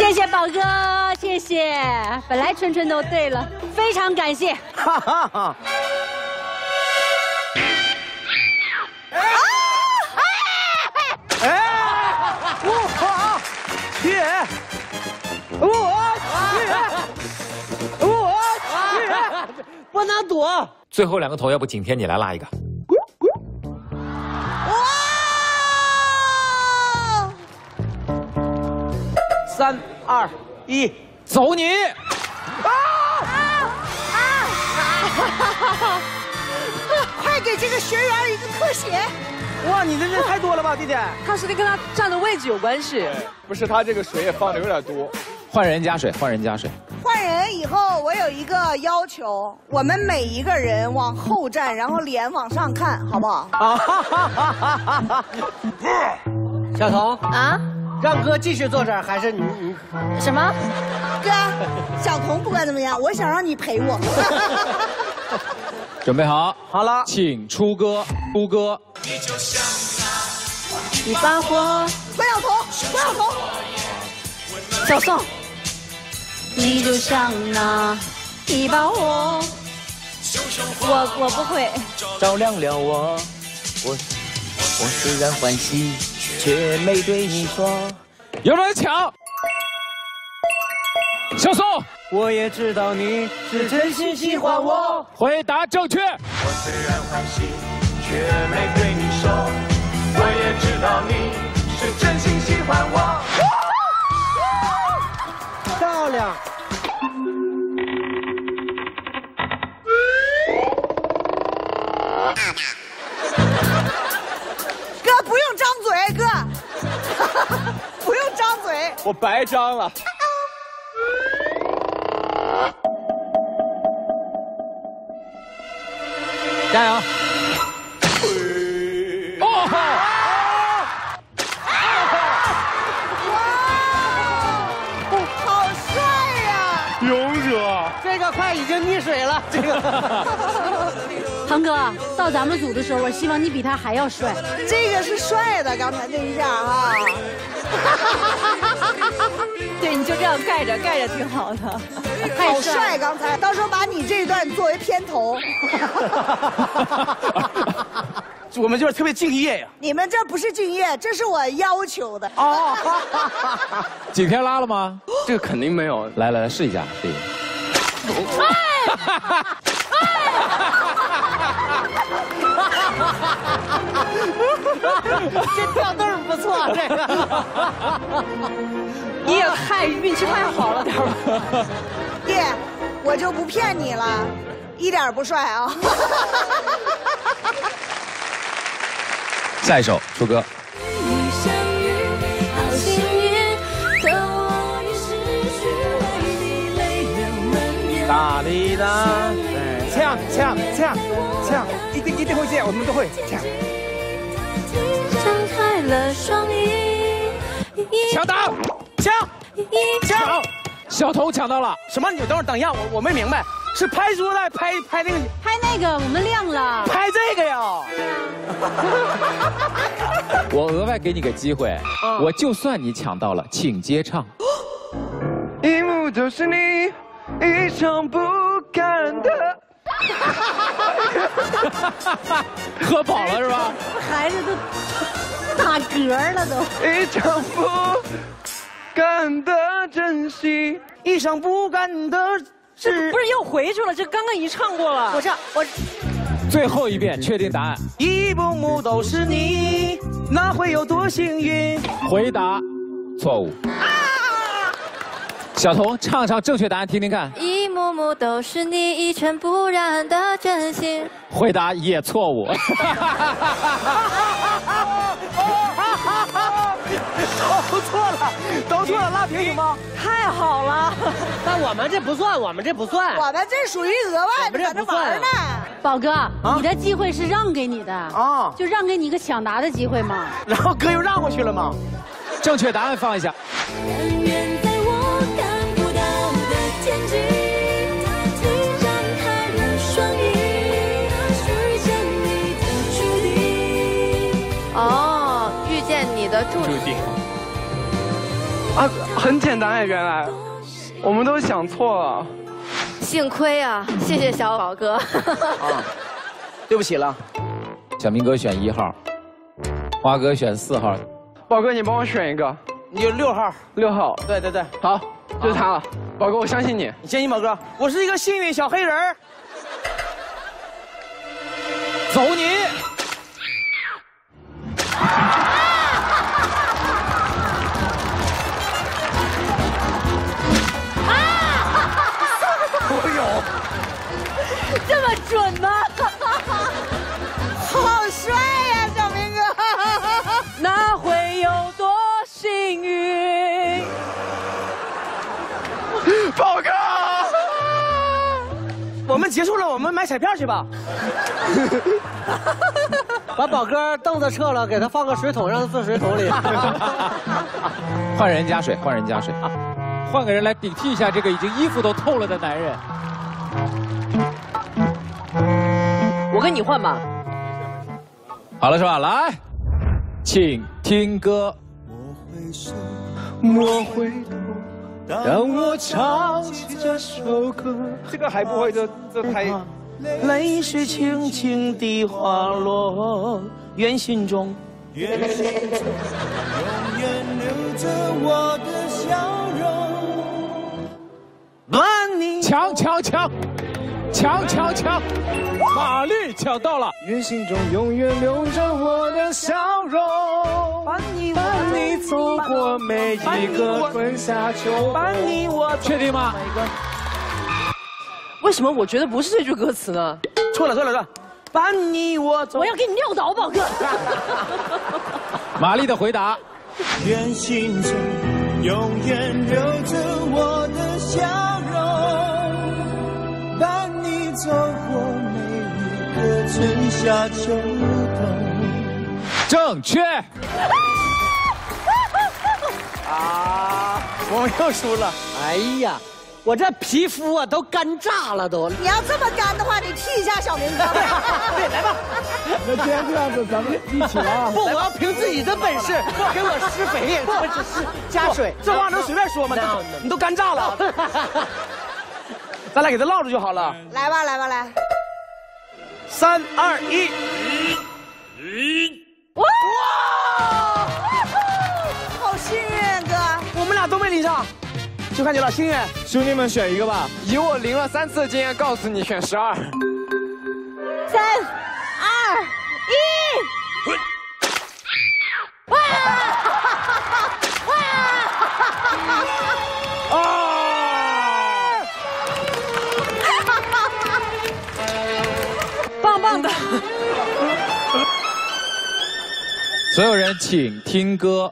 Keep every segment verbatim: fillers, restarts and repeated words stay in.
谢谢宝哥，谢谢。本来春春都对了，非常感谢。哈哈哈。 哎！我去！我去！我去！不能躲。 最后两个头，要不景天你来拉一个。 哇！三二一， 走你！ 啊啊啊！快给这个学员一个特写！ 哇，你这人太多了吧，弟弟？ 他是得跟他站的位置有关系。 不是，他这个水也放的有点多。 换人加水，换人加水。 换人以后，我有一个要求，我们每一个人往后站，然后脸往上看，好不好？啊！ 小童啊， 让哥继续坐这儿，还是你你什么？哥，小童不管怎么样，我想让你陪我。 准备好， 好了， 请出歌，出歌。 一把火， 关晓彤，关晓彤， 小宋，你就像那一把火，我我不会。 照亮了我，我我虽然欢喜，却没对你说。 有人抢，小宋。 我也知道你是真心喜欢我。 回答正确。 我虽然欢喜，却没对你说。我也知道你是真心喜欢我。 漂亮。 哥不用张嘴，哥，不用张嘴。 我白张了。 加油！哦！ 好帅呀！ 勇者， 这个快已经溺水了。这个， 腾哥到咱们组的时候，我希望你比他还要帅。 这个是帅的，刚才那一下啊。 对，你就这样盖着，盖着挺好的。 好帅！刚才，到时候把你这一段作为片头。 我们就是特别敬业呀。 你们这不是敬业，这是我要求的。 哦。 景天拉了吗？ 这个肯定没有。 来来来，试一下，试一下。 这吊凳不错，这个。 你也太运气太好了点吧。 爹，我就不骗你了，一点不帅啊。 下一首出歌。 哒哩哒，呛呛呛呛，一定一定会这样，我们都会呛。 张开了双翼， 抢答， 抢抢， 小童抢到了。 什么？你等会儿等一下，我我没明白，是拍出来拍拍那个拍那个我们亮了， 拍这个呀。 我额外给你个机会， 嗯、 我就算你抢到了，请接唱。 一幕都是你，一场不甘的。 喝饱了是吧？ 孩子都打嗝了都。 一场不甘的珍惜， 一场不甘的是不是又回去了？这刚刚已经唱过了。 我唱我。 最后一遍，确定答案。 一幕幕都是你，那会有多幸运？ 回答错误。 啊！ 小童唱唱正确答案，听听看。 一幕幕都是你，一尘不染的真心。 回答也错误。 都错了，都错了，拉平行吗？ 太好了。 但我们这不算，我们这不算， 我们这属于额外的，在这玩呢。 宝哥，你的机会是让给你的啊，就让给你一个抢答的机会嘛。 然后哥又让过去了吗？ 正确答案放一下。 哦，遇见你的注定。 啊，很简单哎，原来我们都想错了。 幸亏啊，谢谢小宝哥。 啊，对不起了。 小明哥选一号，花哥选四号。 宝哥，你帮我选一个。 你就六号。 六号。 对对对， 好，就是他了。宝哥，我相信你。 你相信宝哥？我是一个幸运小黑人儿。走你！ 这么准吗？ 好帅呀，小明哥！ 那会有多幸运？ 宝哥， 我们结束了，我们买彩票去吧。 把宝哥凳子撤了，给他放个水桶，让他放水桶里。 换人加水，换人加水，换个人来顶替一下这个已经衣服都透了的男人。 我跟你换吧。 好了是吧？来，请听歌。 我回头，当我唱起这首歌， 这个还不会，这这太。 泪水轻轻地滑落，愿心中，愿心中永远留着我的笑容。伴你抢抢抢，抢抢抢，玛丽抢到了。 愿心中永远留着我的笑容，伴你伴你走过每一个春夏秋，伴你我确定吗？ 为什么我觉得不是这句歌词呢？ 错了错了错了，伴你我走。 我要给你撂倒，宝哥。 玛丽的回答。 愿心中永远留着我的笑容，伴你走过每一个春夏秋冬。 正确。 啊，我们又输了。 哎呀，我这皮肤啊都干炸了都。 你要这么干的话，你替一下小明哥。 对，来吧。 那既然这样子，咱们一起来啊！ 不，我要凭自己的本事给我施肥，我只是加水。 这话能随便说吗？你都干炸了。咱俩给他唠着就好了。 来吧，来吧，来。 三二一。 哇！好幸运，哥。 我们俩都没领上，就看你了，幸运。 兄弟们选一个吧。以我零了三次的经验，告诉你选十二。 三二一。哇！哇！ 啊！ 棒棒的。 所有人请听歌。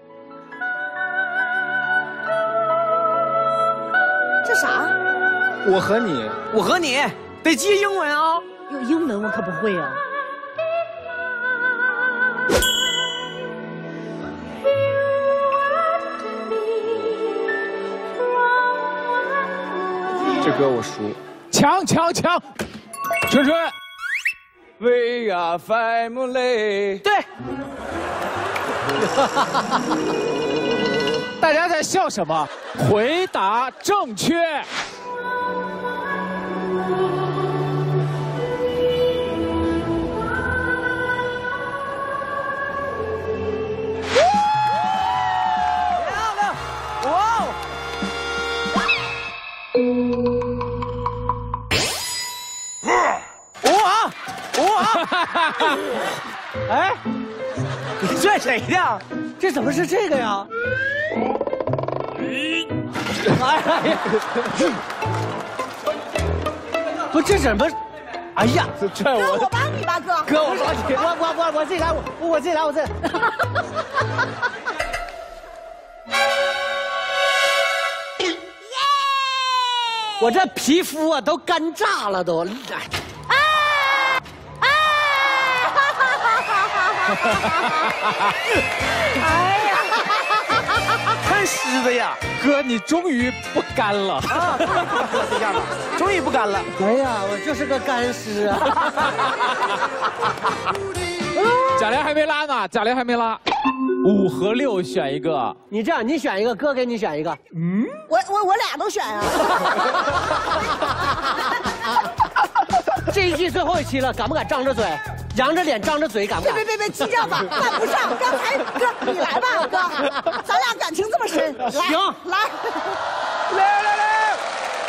这啥？ 我和你，我和你得记英文啊。 有英文我可不会啊。 这歌我熟。 抢抢抢！春春。 We are family。 对。 大家在笑什么？回答正确。 漂亮！哇哦！哇哇！哎，你拽谁呢？ 这怎么是这个呀？哎呀！不，这怎么？哎呀， 这拽我！ 哥，我帮你吧，哥。 哥，我帮你，我我我我自己来，我我自己来，我自己来。我这皮肤啊都干炸了都。 啊啊！ 哎呀，看湿的呀！ 哥，你终于不干了啊！这样吧，终于不干了。 哎呀，我就是个干尸啊！ 贾玲还没拉呢，贾玲还没拉。 五和六选一个。 你这样，你选一个，哥给你选一个。 嗯，我我我俩都选啊。 这一季最后一期了，敢不敢张着嘴？扬着脸，张着嘴，敢不敢？ 别别别别，激将法犯不上。刚才哥，你来吧，哥，咱俩感情这么深，来， 行， 来， 来来来，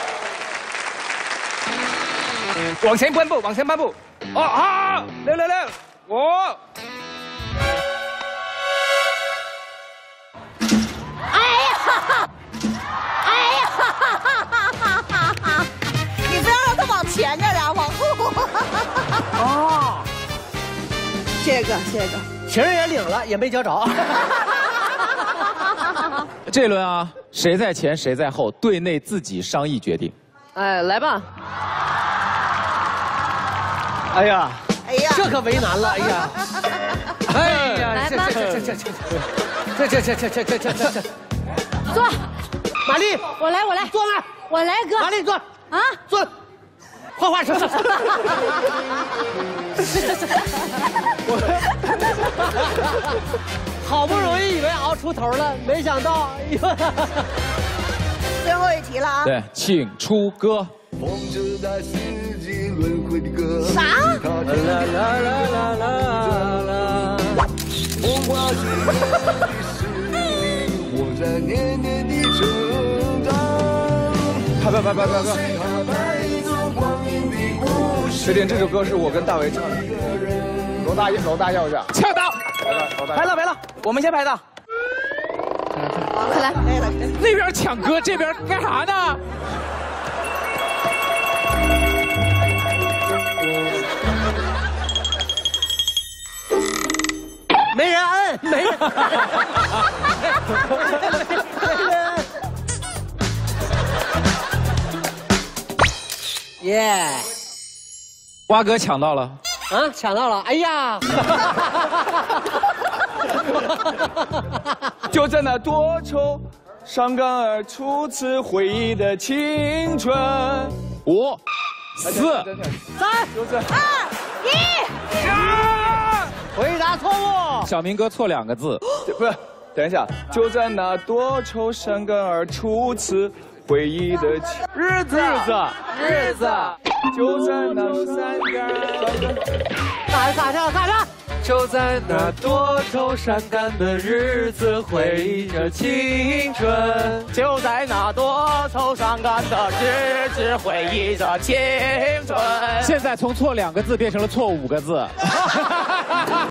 往前半步，往前半步。哦啊，来来来，我。 哎呀，哎呀，你不要让他往前点呀，往后。哦。谢谢哥，谢谢哥， 情人也领了，也没交着。 这轮啊，谁在前谁在后，队内自己商议决定。 哎，来吧。 哎呀， 哎呀， 这可为难了，哎呀，哎呀，这这这这这这这这这这这这这这， 坐， 玛丽， 我来，我来， 坐那儿， 我来，哥， 玛丽坐， 啊， 坐。画画去。好不容易以为熬出头了，没想到， 最后一题了啊！ 对，请出歌。 啥？ 啦啦啦啦啦啦。 拍拍拍拍拍拍！确定这首歌是我跟大为唱的。罗大罗大要一下， 恰当。 拍了拍了，我们先拍的。 快来， 那边抢歌，这边干啥呢？ 没人摁，没人。没人摁。耶！ 蛙哥抢到了。 啊，抢到了！哎呀！ 就在那多愁伤感而初次回忆的青春。 五、四、 三、 二、一， 啊！ 回答错误。 小明哥错两个字， 不是，等一下，就在那多愁伤感而初次回忆的日子， 日子， 日子，就在那山岗。 咋咋着咋着？ 就在那多愁善感的日子，回忆着青春。 就在那多愁善感的日子，回忆着青春。 现在从错两个字变成了错五个字。